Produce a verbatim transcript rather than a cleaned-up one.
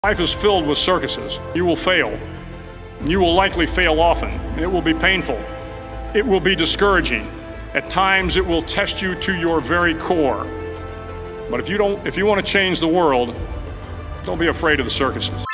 Life is filled with circuses. You will fail. You will likely fail often. It will be painful. It will be discouraging. At times it will test you to your very core. But if you don't, if you want to change the world, don't be afraid of the circuses.